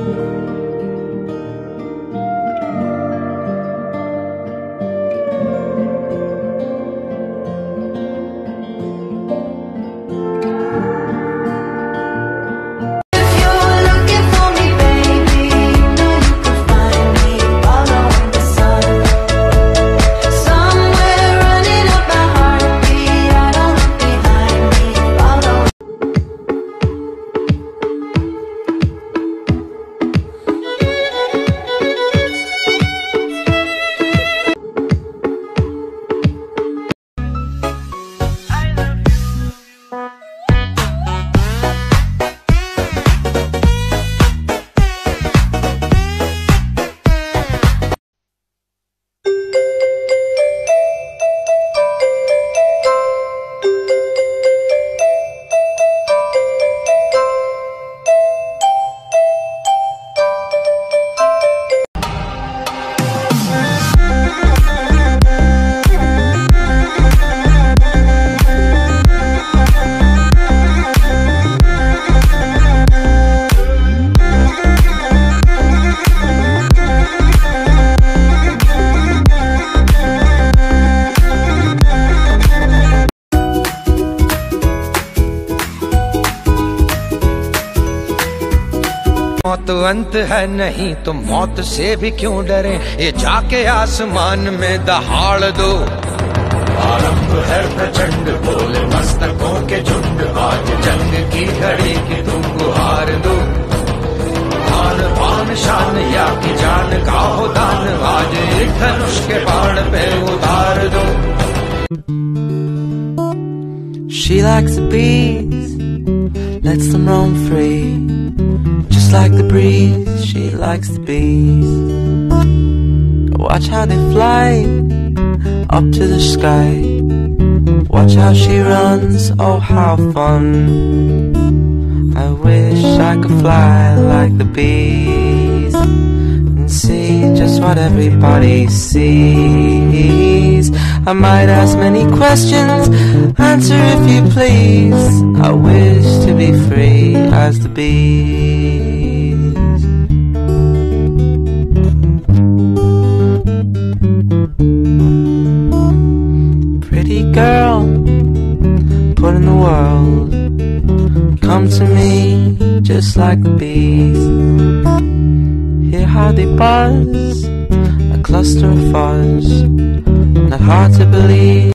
मौत अंत है नहीं तो मौत से भी क्यों डरे, ये जाके आसमान में दहाड़ दो। आरंभ है प्रचंड बोले मस्तकों के झुंड, आज जंग की घड़ी की तुम गुहार दो। आन पान शान या की जान का हो दान, आज एक धनुष के बाण पे उतार दो। She likes the bees, lets them roam free. Just like the breeze, she likes the bees. Watch how they fly up to the sky. Watch how she runs, oh how fun. I wish I could fly like the bees and see just what everybody sees. I might ask many questions, answer if you please. I wish to be free as the bees. Pretty girl, put in the world, come to me just like the bees. Hear how they buzz, a cluster of fuzz, not hard to believe.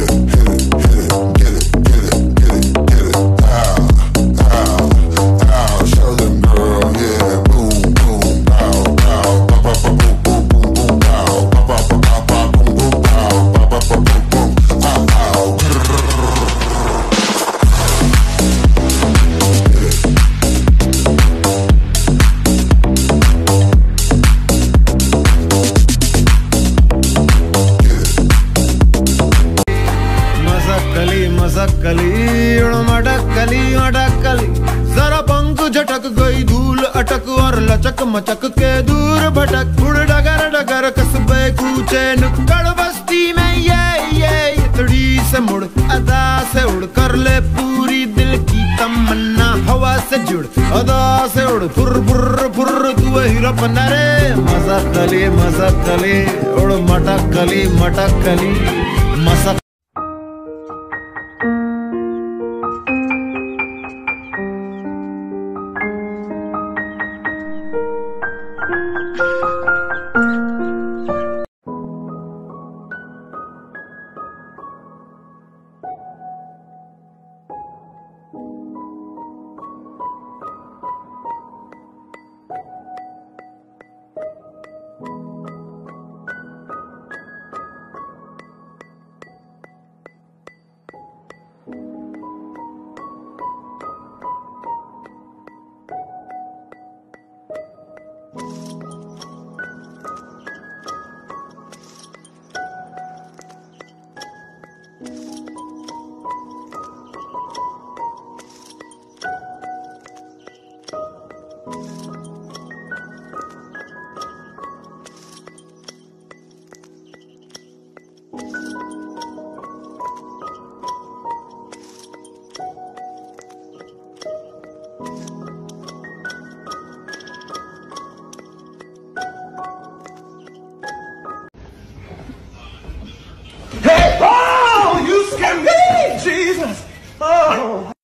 मटकली मटकली जरा पंख झटक गई, धूल अटक और लचक मचक के दूर भटक। उड़ डगर डगर कस्बे कूचे नुक्कड़ बस्ती में ये इतड़ी से मुड़, अदा से उड़ कर ले पूरी दिल की तमन्ना। हवा से जुड़ अदा से उड़, फुर फुर फुर तू वही रपना रे। मजकली उड़ मटकली मटकली मसक। Oh.